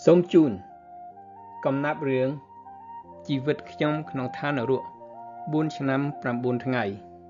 សូមជូនកំណាព្យរឿងជីវិតខ្ញុំក្នុងឋាននរក4ឆ្នាំ9ថ្ងៃ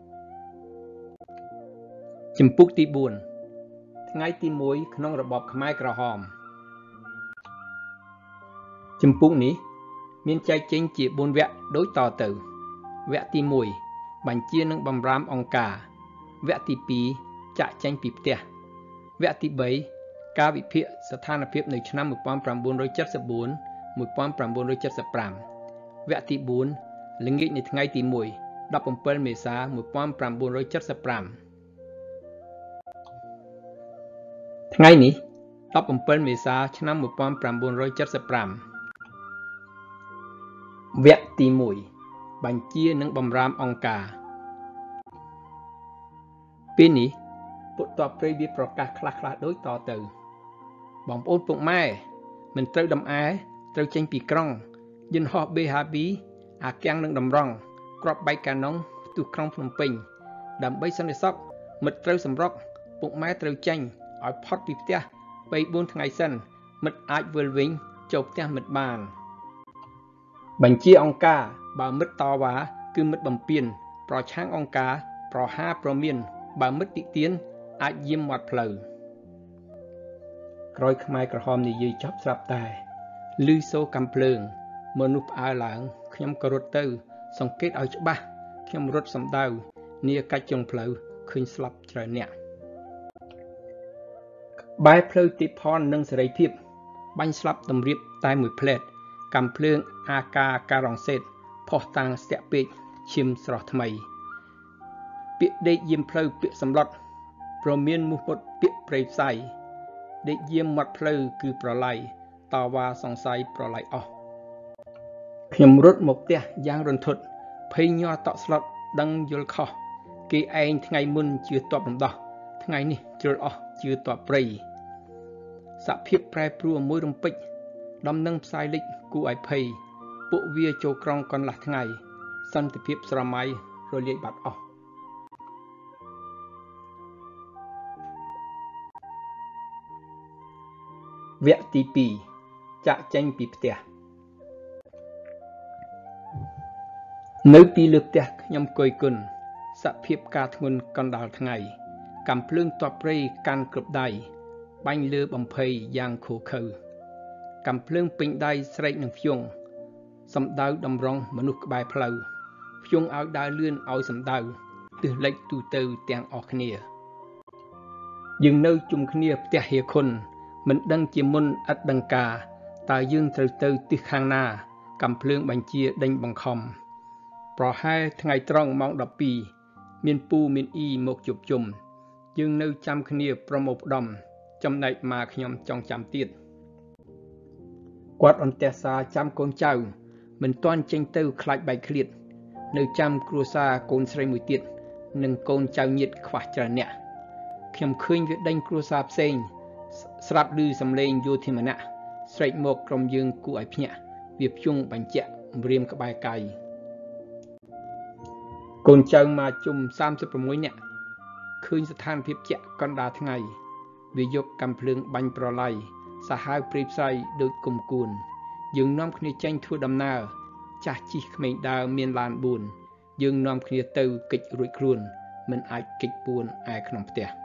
ជំពូកទី4ថ្ងៃទី1ក្នុងរបបខ្មែរក្រហមជំពូកនេះមានចែកចេញជា4វគ្គដូចតទៅវគ្គទី1បញ្ជានិងបម្រាមអង្គការវគ្គទី2ចាក់ចេញពីផ្ទះវគ្គទី3ការវិភាគស្ថានភាពនៅឆ្នាំ1974 1975វគ្គទី4ល្ងាចនៃថ្ងៃទី1 17មេសា1975ថ្ងៃនេះ17មេសាឆ្នាំ1975វគ្គទី1បញ្ជានិងបម្រាមអង្គការពេលនេះពុទ្ធតបព្រៃវាប្រកាសខ្លះៗដូចតទៅបងប្អូនពុកម៉ែមិនត្រូវដំអែត្រូវចេញពីក្រុងយន្តហោះ BHB អាកាំងនិងតម្រង់គ្រាប់បែកកាណុងផ្ទុះក្រុងភ្នំពេញដើម្បីសន្តិសុខមិត្តត្រូវសម្រុកពុកម៉ែត្រូវចេញឲ្យផុតពីផ្ទះ 3-4 ថ្ងៃសិនមិត្តអាចវិលវិញចូលផ្ទះមិត្តបានបញ្ជាអង្គការបើមិត្តតវ៉ាគឺមិត្តបំពេញប្រឆាំងអង្គការប្រហារប្រមានបើមិត្តតិទៀនអាចយាមមាត់ផ្លូវក្រោយខ្មែរក្រហមនិយាយចប់ស្រាប់តែឮសូរកាំភ្លើងមនុស្សផ្អើលឡើងខ្ញុំក៏រត់ទៅសង្កេតឲ្យច្បាស់ខ្ញុំរត់សំដៅនាកាច់ចុងផ្លូវឃើញស្លាប់ច្រើនអ្នកបែរផ្លូវទីផននិងសេរីភាពបាញ់ស្លាប់តម្រៀបតែមួយផ្លែតកាំភ្លើងអាកាការ៉ុងសេតផុសតាំងស្ទាក់ពេកឈាមស្រស់ថ្មីពាក្យដេកយាមផ្លូវពាក្យសម្លុតប្រមានមុខពុតពាក្យព្រៃផ្សៃដេកយាមមាត់ផ្លូវគឺប្រឡ័យតវ៉ាសង្ស័យប្រឡ័យអស់ខ្ញុំរត់មកផ្ទះយ៉ាងរន្ធត់ភ័យញ័រតក់ស្លុតដឹងយល់ខុសគេឯងថ្ងៃមុនជឿតបរំដោះថ្ងៃនេះជ្រុលអស់ជឿតបព្រៃសភាពប្រែប្រួលមួយរំពេចដំណឹងផ្សាយលិចគួរឲ្យភ័យពួកវាចូលក្រុងកន្លះថ្ងៃសន្តិភាពស្រមៃរលាយបាត់អស់វគ្គទី2ចាក់ចេញពីផ្ទះនៅពីលើផ្ទះខ្ញុំគយគុណសភាពការធ្ងន់កណ្ដាលថ្ងៃកាំភ្លើងតបព្រៃកាន់គ្រប់ដៃបាញ់លើបំភ័យយ៉ាងខូខើកាំភ្លើងពេញដៃស្រែកនឹងភ្យងសំដៅតម្រង់មនុស្សក្បែរផ្លូវភ្យងឲ្យដើរលឿនឲ្យសំដៅទិសលិចទូទៅទាំងអស់គ្នាយើងនៅជុំគ្នាផ្ទះហៀខុនមិនដឹងជាមុនឥតដឹងការតើយើងត្រូវទៅទិសខាងណាកាំភ្លើងបញ្ជាដេញបង្ខំប្រហែលថ្ងៃត្រង់ម៉ោង12មានពូមានអ៊ីមកជួបជុំយើងនៅចាំគ្នាប្រមោផ្ដំចំណែកម៉ាខ្ញុំចង់ចាំទៀតគាត់អន្តេះសារចាំកូនចៅមិនទាន់ចេញទៅខ្លាចបែកឃ្លាតនៅចាំគ្រួសារកូនស្រីមួយទៀតនិងកូនចៅញាតិខ្វះច្រើនអ្នកខ្ញុំឃើញវាដេញគ្រួសារផ្សេងស្រាប់ឮសំឡេងយោធាម្នាក់ស្រែកមកក្រុមយើងគួរឲ្យភ្ញាក់វាភ្យងបញ្ជាក់ម្រាមក្បែរកាយកូនចៅមកជុំ36នាក់ឃើញស្ថានភាពជាក់កណ្ដាលថ្ងៃវាយកកាំភ្លើងបាញ់ប្រឡ័យសាហាវព្រៃផ្សៃដូចគុំគួនយើងនាំគ្នាចេញធ្វើដំណើរចាស់ជិះក្មេងដើរមានឡាន4យើងនាំគ្នាទៅកិច្ចរួចខ្លួនមិនអាចកិច្ចពួនឯក្នុងផ្ទះ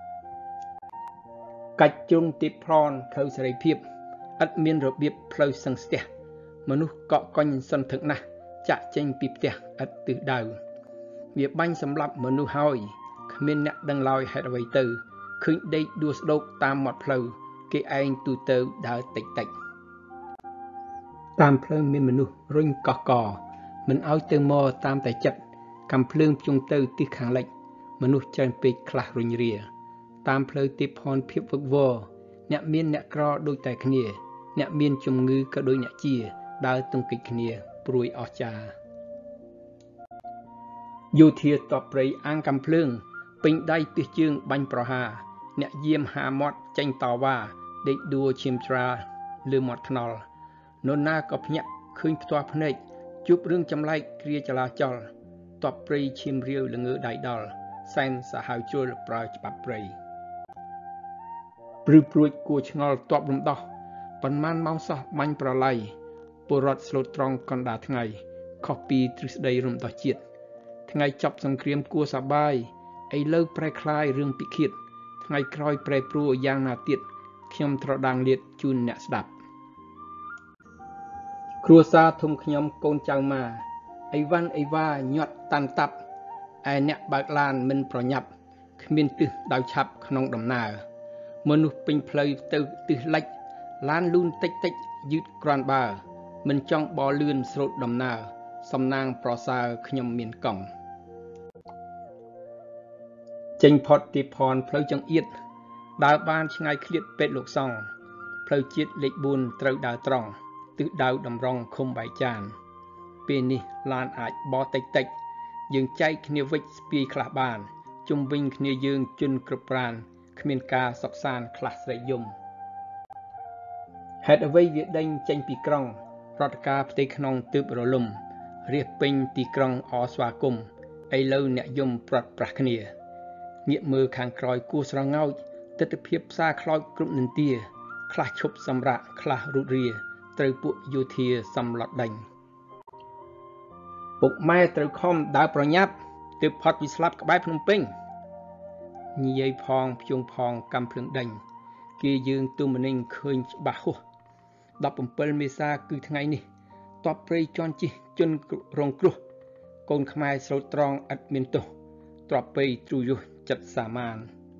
កាច់ជ្រុងទីផ្លន់ខៅសេរីភាពឥតមានរបៀបផ្លូវសឹងស្ទះមនុស្សកក់កុញសន្ធឹកណាស់ចាក់ចេញពីផ្ទះឥតទិសដៅវាបាញ់សម្លាប់មនុស្សហើយគ្មានអ្នកដឹងឡើយហេតុអ្វីទៅឃើញដេកដួលស្ដោកតាមមាត់ផ្លូវគេឯងទូទៅដើរតិចតាមផ្លូវមានមនុស្សរុញកោះកមិនឲ្យទៅមកតាមតែចិត្តកាំភ្លើងភ្យងទៅទិសខាងលិចមនុស្សច្រើនពេកខ្លះរុញរាតាមផ្លូវទីផនភាពវឹកវរអ្នកមានអ្នកក្រដូចតែគ្នាអ្នកមានជំងឺក៏ដូចអ្នកជាដើរទង្គិចគ្នាព្រួយអស្ចារ្យយោធាតបព្រៃអាងកាំភ្លើងពេញដៃពីជើងបាញ់ប្រហារអ្នកយាមហាមាត់ចេញតវ៉ាដេកដួលឈាមច្រាលើមាត់ថ្នល់នរណាក៏ភ្ញាក់ឃើញផ្ទាល់ភ្នែកជួបរឿងចម្លែកគ្រាចលាចលតបព្រៃឈាមរាវល្ងើដៃដល់សែនសាហាវជ្រុលប្រើច្បាប់ព្រៃព្រឺព្រួចគួរឆ្ងល់តបរំដោះប៉ុន្មានម៉ោងសោះបាញ់ប្រឡាយពលរដ្ឋស្លូតត្រង់កណ្ដាលថ្ងៃខុសពីទ្រឹស្ដីរំដោះជាតិថ្ងៃចប់សង្គ្រាមគួរសប្បាយឥឡូវប្រែក្លាយរឿងពិឃាតថ្ងៃក្រោយប្រែប្រួលយ៉ាងណាទៀតខ្ញុំត្រដាងលាតជូនអ្នកស្ដាប់គ្រួសារធំខ្ញុំកូនចៅម៉ាអីវ៉ាន់អីវ៉ាញាត់តាន់តាប់ឯអ្នកបើកឡានមិនប្រញាប់គ្មានទិសដៅឆាប់ក្នុងដំណើរមនុស្សពេញផ្លូវទៅទិសលិចឡានលូនតិចតិចយឺតក្រាន់បើមិនចង់បលឿនស្រូតដំណើរសំណាងប្រសើរខ្ញុំមានកង់ចេញផុតទីផនផ្លូវចង្អៀតដើរបានឆ្ងាយឃ្លាតពេទ្យលោកសង្ឃផ្លូវជាតិលេខ4ត្រូវដើរត្រង់ទិសដៅតម្រង់ឃុំបាយចានពេលនេះឡានអាចបតិចតិចយើងចែកគ្នាវិចស្ពាយខ្លះបានជុំវិញគ្នាយើងជន់គ្រប់ប្រានគ្មានការសុកសានខ្លះស្រែកយំហេតុអ្វីវាដេញចេញពីក្រុងរដ្ឋការផ្ទៃក្នុងទើបរលំរាសពេញទីក្រុងអស្វាគមន៍ឥឡូវអ្នកយំប្រត់ប្រាស់គ្នាងាកមើលខាងក្រោយគួរស្រងោចទិដ្ឋភាពផ្សារខ្លោចគ្រប់នន្ទាខ្លះឈប់សម្រាកខ្លះរូតរាត្រូវពួកយោធាសំឡត់ដេញពុកម៉ែត្រូវខំដើរប្រញាប់ទើបផុតពីស្លាប់ក្បែរភ្នំពេញនិយាយផងភ្យងផងកំភ្លើងដេញគេយើងទុំម្នេញឃើញច្បាស់ហួស17មេសាគឺថ្ងៃនេះតបព្រៃជន់ជិះជន់រងគ្រោះកូនខ្មែរស្លូតត្រង់ឥតមានទោសទ្របព្រៃទ្រូយុះចិត្តសាមាន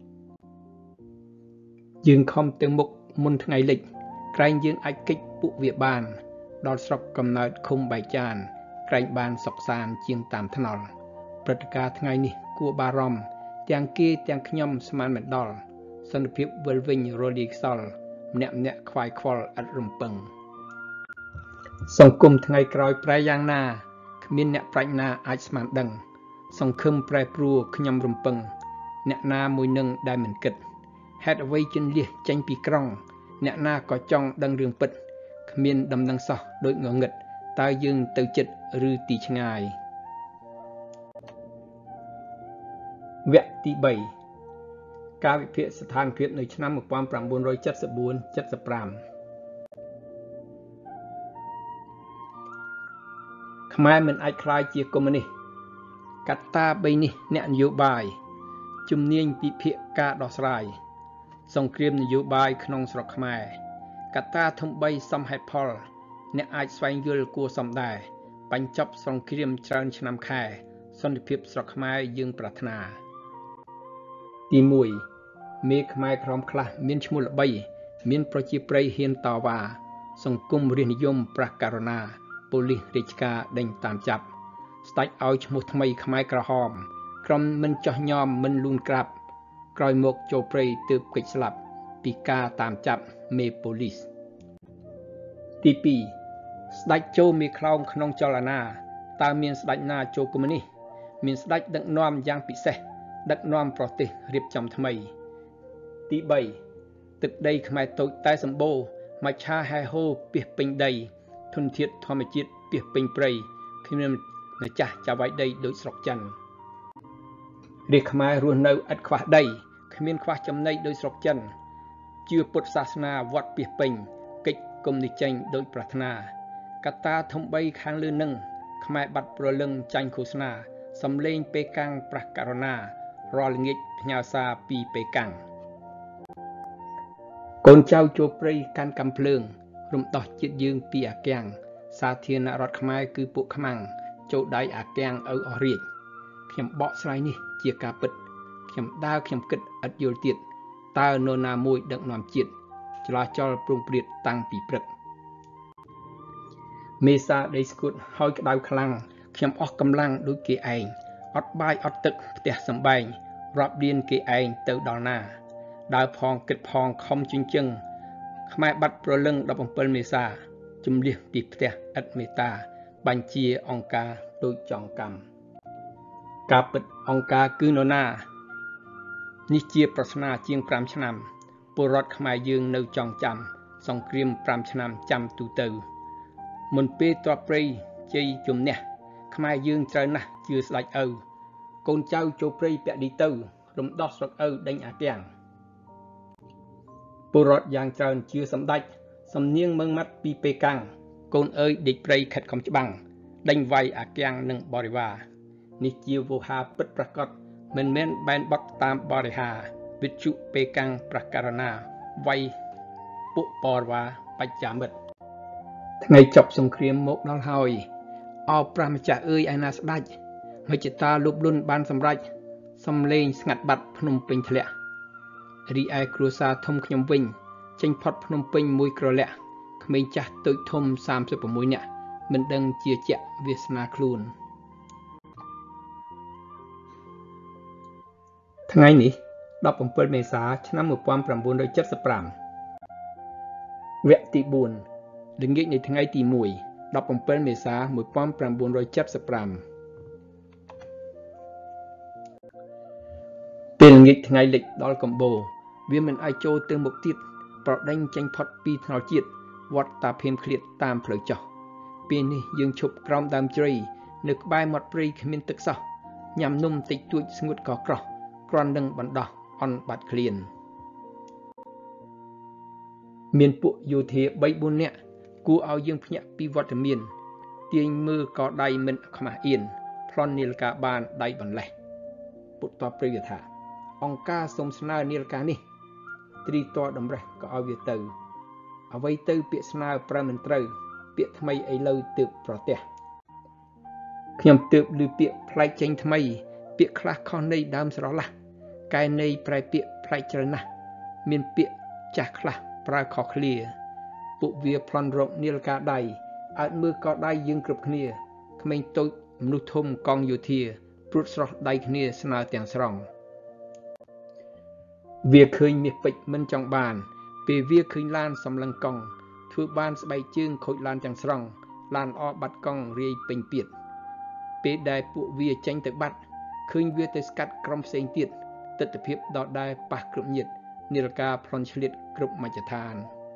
យើងខំទៅមុខមុនថ្ងៃលិចក្រែងយើងអាចកិច្ចពួកវាបានដល់ស្រុកកំណើតឃុំបែកចានក្រែងបានសុកសានជាងតាមថ្នល់ព្រឹត្តិការណ៍ថ្ងៃនេះគួរបារម្ភទាំងគេទាំងខ្ញុំស្មានមិនដល់សន្តិភាពវិលវិញរលាយខ្សលម្នាក់ខ្វាយខ្វល់ឥតរំពឹងសង្គមថ្ងៃក្រោយប្រែយ៉ាងណាគ្មានអ្នកប្រាជ្ញាអាចស្មានដឹងសង្ឃឹមប្រែប្រួលខ្ញុំរំពឹងអ្នកណាមួយនឹងដែលមិនគិតហេតុអ្វីជន់លះចេញពីក្រុងអ្នកណាក៏ចង់ដឹងរឿងពិតគ្មានដំណឹងសោះដូចងងឹតតើយើងទៅចិត្តឬទីឆ្ងាយវគ្គទី3ការវិភាគស្ថានភាពនៅឆ្នាំ1974-75ខ្មែរមិនអាចក្លាយជាកុម្មុយនីសកត្តា3នេះអ្នកនយោបាយជំនាញពិភាក្សាការដោះស្រាយសង្គ្រាមនយោបាយក្នុងស្រុកខ្មែរកត្តាធំ3សំហេតុផលអ្នកអាចស្វែងយល់គួរសមដែរបញ្ចប់សង្គ្រាមច្រើនឆ្នាំខែសន្តិភាពស្រុកខ្មែរយើងប្រាថ្នាទី1មេខ្មែរក្រមខ្លះមានឈ្មោះល្បីមានប្រជាប្រិយហ៊ានតវ៉ាសង្គមរាស្ត្រនិយមប្រះករណាប៉ូលីសរាជការដេញតាមចាប់ស្ដេចឲ្យឈ្មោះថ្មីខ្មែរក្រហមក្រុមមិនចោះញោមមិនលូនក្រាបក្រោយមកចូលព្រៃទើបកិច្ចស្លាប់ពីការតាមចាប់មេប៉ូលីសទី2ស្ដេចចូលមេខ្លោងក្នុងចលនាតើមានស្ដេចណាចូលកុម្មុយនីសមានស្ដេចដឹកនាំយ៉ាងពិសេសដឹកនាំប្រទេសរៀបចំថ្មីទី3ទឹកដីខ្មែរតូចតែសម្បូរមច្ឆាហែហូរពាសពេញដីធនធាតុធម្មជាតិពាសពេញព្រៃគ្មានម្ចាស់ចៅវាយដីដូចស្រុកចិនរាជខ្មែររស់នៅឥតខ្វះដីគ្មានខ្វះចំណីដូចស្រុកចិនជឿពុទ្ធសាសនាវត្តពាសពេញកិច្ចគុំនិចេញដូចប្រាថ្នាកត្តាធំ3ខាងលើនឹងខ្មែរបាត់ប្រលឹងចាញ់ឃោសនាសំលេងពេកាំងប្រះករណារាល់ល្ងាចផ្ញើសារពីពេកាំងកូនចៅចូលព្រៃកាន់កំភ្លើងរំដោះជាតិយើងពីអាគាំងសាធារណរដ្ឋខ្មែរគឺពួកខ្មាំងចូលដៃអាគាំងឪអស់រាជខ្ញុំបកស្រាយនេះជាការពិតខ្ញុំដើរខ្ញុំគិតឥតយល់ទៀតតើនរណាមួយដឹកនាំជាតិចលាចលប្រងព្រាតតាំងពីព្រឹកមេសាដីស្គួតហើយក្តៅខ្លាំងខ្ញុំអស់កម្លាំងដូចគេឯងអត់បាយអត់ទឹកផ្ទះសំបែងរាប់ឌៀនគេឯងទៅដល់ណាដើរផងគិតផងខំជញ្ជឹងខ្មែរបាត់ប្រលឹង17មេសាជំលះពីផ្ទះឥតមេត្តាបញ្ជាអង្គការដូចចង់កម្មការពិតអង្គការគឺនរណានេះជាប្រស្នាជាង5ឆ្នាំពលរដ្ឋខ្មែរយើងនៅចងចាំសង្គ្រាម5ឆ្នាំចាំទូទៅមុនពេលទ្របព្រៃជ័យជំនះខ្មែរយើងត្រូវណាស់ជឿស្ដេចឪកូនចៅចូលព្រៃពាក់ឌីទៅរំដោះស្រុកឪដេញអាគាំងពលរដ្ឋយ៉ាងច្រើនជឿសម្ដេច Sầm niêng mương mắt pi pê căng, côn ơi địch prey khét không bằng, đánh vay à kiang nâng bò va. Ni chiêu vô hà bứt prakot, men ban bọc tam bò hà, vít trụ pê căng prakarana, vay bộ bò va bạch chạm bật. Ngày chọc sông kriêm một đòn hồi, ao pram chả ơi ai na sạch, người chỉ ta lục luân ban sầm rạch, sầm lên ngặt bật phnom penh thẹn. Ri ai cruza thom khnyom vinh, chênh phật phnom penh mùi cờ lẹ, khmênh chả tội thom 36 nè, mình đang chia chẹ Việt Nam luôn.ថ្ងៃនេះ17 មេសា ឆ្នាំ 1975 វគ្គទី 4 ល្ងាចនៃថ្ងៃទី 1 17 មេសា 1975 ពេលល្ងាចថ្ងៃលិចដល់កំបូរវាមិនអាចចូលទៅមុខទៀតប្រដេញចេញផុតពីថ្នោតជាតិវត្តតាភៀមឃ្លាតតាមផ្លូវចុះពេលនេះយើងឈប់ក្រោមដើមជ្រៃនៅក្បែរមាត់ព្រៃគ្មានទឹកសោះញ៉ាំនំតិចតួចស្ងួតក៏ក្រោះគ្រាន់នឹងបណ្ដោះអន់បាត់ឃ្លានមានពួកយោធា 3-4 នាក់គួរឲ្យយើងភ្ញាក់ពីវត្តមានទាញមើលក៏ដៃមិនខ្មាស់អៀនប្លន់នាឡិកាបានដៃបន្លេះពុតតបព្រៃថាអង្គការសូមស្នើនាឡិកានេះទ្រីតតម្រេះក៏ឲ្យវាទៅអ្វីទៅពាក្យស្នើប្រើមិនត្រូវពាក្យថ្មីឥឡូវទើបប្រទះខ្ញុំទើបឮពាក្យផ្លែកចេញថ្មីពាក្យខ្លះខុសនៃដើមស្រឡះកែន័យប្រែពាក្យផ្លែកច្រើនណាស់មានពាក្យចាស់ខ្លះប្រើខុសគ្នាពួកវាប្លន់រកនាឡិកាដៃអើតមើលក៏ដៃយើងគ្រប់គ្នាក្មេងតូចមនុស្សធំកងយោធាព្រួតស្រស់ដៃគ្នាស្នើទាំងស្រុងវាឃើញមាសពេជ្រមិនចង់បានពេលវាឃើញឡានសំឡឹងកង់ធ្វើបានស្បែកជើងខូចឡានទាំងស្រុងឡានអបាត់កង់រាយពេញទៀតពេលដែលពួកវាចេញទៅបាត់ឃើញវាទៅស្កាត់ក្រុមផ្សេងទៀតទិដ្ឋភាពដដែលប៉ះគ្រប់ញាតនាឡិកាប្លន់ឆ្លៀតគ្រប់មជ្ឈដ្ឋាន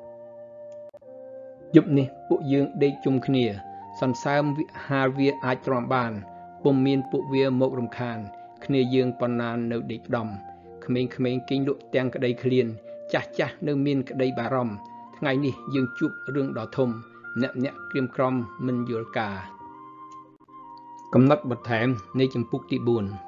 យប់នេះពួកយើងដេកជុំគ្នាសន្សើមហាលវាអាចទ្រាំបានពុំមានពួកវាមករំខានគ្នាយើងប៉ុណ្ណានៅដេកផ្ដំក្មេងៗគេងលក់ទាំងក្តីឃ្លានចាស់នៅមានក្តីបារម្ភថ្ងៃនេះយើងជួបរឿងដ៏ធំអ្នកក្រៀមក្រំមិនយល់ការកំណត់បន្ថែមនៃចម្ពោះទី 4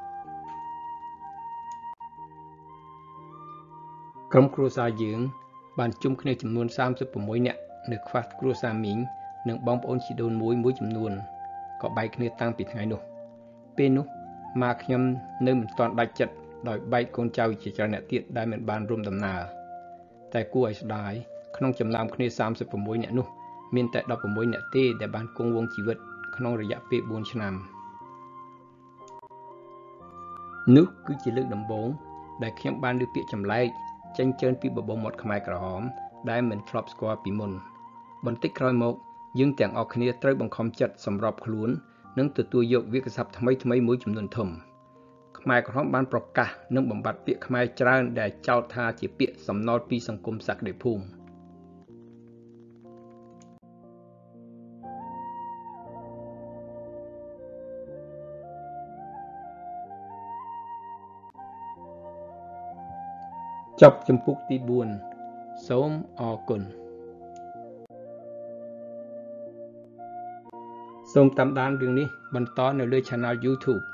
ក្រុមគ្រួសារយើងបានជុំគ្នាចំនួន 36 នាក់នៅខ្វះគ្រួសារមីងនិងបងប្អូនជីដូនមួយចំនួនក៏បែកគ្នាតាំងពីថ្ងៃនោះពេលនោះម៉ាខ្ញុំនៅមិនទាន់ដាច់ចិត្តដោយបែកកូនចៅជាច្រើនអ្នកទៀតដែលមិនបានរួមដំណើរតែគួរឲ្យស្ដាយក្នុងចំណោមគ្នា 36 នាក់នោះមានតែ 16 នាក់ទេដែលបានគង់វង្សជីវិតក្នុងរយៈពេល 4 ឆ្នាំនោះគឺជាលើកដំបូងដែលខ្ញុំបានឮពាក្យចម្លែកចេញជើនពីបបោមាត់ខ្មែរក្រហមដែលមិនធ្លាប់ស្គាល់ពីមុនបន្តិចក្រោយមកយើងទាំងអស់គ្នាត្រូវបង្ខំចិត្តសម្របខ្លួននិងទទួលយកវាក្យសព្ទថ្មីមួយចំនួនធំខ្មែរក្រហមបានប្រកាសនិងបំបត្តិពាក្យខ្មែរច្រើនដែលចោទថាជាពាក្យសំណល់ពីសង្គមសក្តិភូមិចប់ចម្ពោះទី 4 សូមអរគុណសូមតាមដានរឿងនេះបន្តនៅលើ Channel YouTube